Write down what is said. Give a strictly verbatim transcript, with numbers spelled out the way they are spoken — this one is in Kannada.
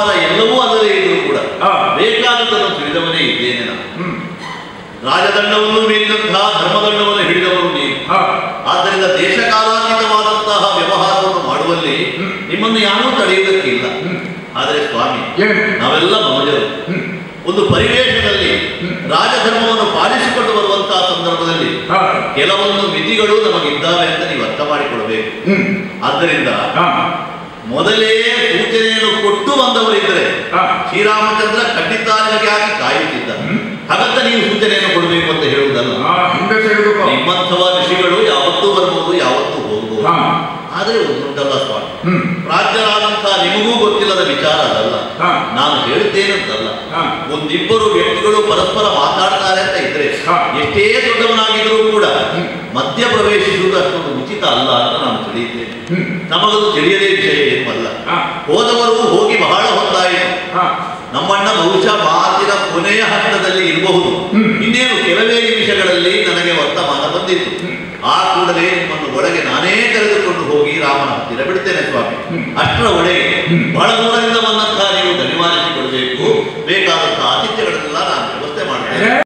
ವ್ಯವಹಾರ ಎಲ್ಲವೂ ಅಲ್ಲದೇ ಇದ್ರೂ ಕೂಡ ಬೇಕಾದದನ್ನು ತಿಳಿದವನೇ ಇದ್ದೇನೆ ನಾನು. ರಾಜದಂಡವನ್ನು ಮೀರಿದಂತಹ ಧರ್ಮದಂಡವನ್ನು ಹಿಡಿದವರು ನೀವು. ಆದ್ದರಿಂದ ದೇಶಕಾಲಾತೀತವಾದಂತಹ ವ್ಯವಹಾರವನ್ನು ಮಾಡುವಲ್ಲಿ ನಿಮ್ಮನ್ನು ಯಾರೂ ತಡೆಯುವುದಕ್ಕಿಲ್ಲ. ಆದರೆ ಸ್ವಾಮಿ, ನಾವೆಲ್ಲ ಮನುಜರು. ಒಂದು ಪರಿವೇಶದಲ್ಲಿ ರಾಜಧರ್ಮವನ್ನು ಪಾಲಿಸಿಕೊಂಡು ಬರುವಂತಹ ಸಂದರ್ಭದಲ್ಲಿ ಕೆಲವೊಂದು ಮಿತಿಗಳು ನಮಗಿದ್ದಾವೆ ಅಂತ ನೀವು ಅರ್ಥ ಮಾಡಿಕೊಳ್ಬೇಕು. ಆದ್ದರಿಂದ ಮೊದಲೇ ಸೂಚನೆಯನ್ನು ಕೊಟ್ಟು ಬಂದವರಿದ್ದರೆ ಶ್ರೀರಾಮಚಂದ್ರ ಖಂಡಿತ ನಿಮಗೆ ಆಗಿ ಕಾಯುತ್ತಿದ್ದ. ಹಾಗಂತ ನೀವು ಸೂಚನೆಯನ್ನು ಕೊಡಬೇಕು ಅಂತ ಹೇಳುವುದಲ್ಲ. ನಿಮ್ಮಂಥವ ಋಷಿಗಳು ಯಾವತ್ತೂ ಬರಬಹುದು, ಯಾವತ್ತೂ ಹೋಗಬಹುದು. ಆದರೆ ಒಂದುಂಟಲ್ಲ ಸ್ವಾಮಿ, ರಾಜ್ಯರಾದಂತಹ ನಿಮಗೂ ಗೊತ್ತಿಲ್ಲದ ವಿಚಾರ ಅದಲ್ಲ. ನಾನು ಹೇಳುತ್ತೇನಂತಲ್ಲ, ಒಂದಿಬ್ಬರು ವ್ಯಕ್ತಿಗಳು ಪರಸ್ಪರ ಮಾತಾಡ್ತಾರೆ ಅಂತ ಇದ್ರೆ ಎಷ್ಟೇ ದೊಡ್ಡವನಾಗಿದ್ರೂ ಕೂಡ ಮಧ್ಯ ಪ್ರವೇಶಿಸುವುದು ಅಷ್ಟೊಂದು ಉಚಿತ ಅಲ್ಲ ಅಂತ ನಾನು ತಿಳಿಯುತ್ತೇನೆ. ನಮಗದು ತಿಳಿಯದೇ ವಿಷಯ ಏನೂ ಅಲ್ಲ. ಹೋದವರು ಹೋಗಿ ಬಹಳ ಹೊತ್ತಾಯಿತು. ನಮ್ಮಣ್ಣ ಬಹುಶಃ ಮಾತಿನ ಕೊನೆಯ ಹಂತದಲ್ಲಿ ಇರಬಹುದು. ಇನ್ನೇನು ಕೆಲವೇ ನಿಮಿಷಗಳಲ್ಲಿ ನನಗೆ ವರ್ತಮಾನ ಬಂದಿತ್ತು. ಆ ಕೂಡಲೇ ನಿಮ್ಮನ್ನು ಒಳಗೆ ನಾನೇ ಕರೆದುಕೊಂಡು ಹೋಗಿ ರಾಮನ ಹತ್ತಿರ ಬಿಡ್ತೇನೆ ಸ್ವಾಮಿ. ಅಷ್ಟರ ಒಳಗೆ ಬಹಳ ದೂರದಿಂದ ಬಂದಂತಹ ನೀವು ಧನ್ಯವಾದಿಸಿಕೊಳ್ಬೇಕು. ಬೇಕಾದಂತಹ ಆತಿಥ್ಯಗಳನ್ನೆಲ್ಲ ನಾನು ವ್ಯವಸ್ಥೆ ಮಾಡ್ತೇನೆ.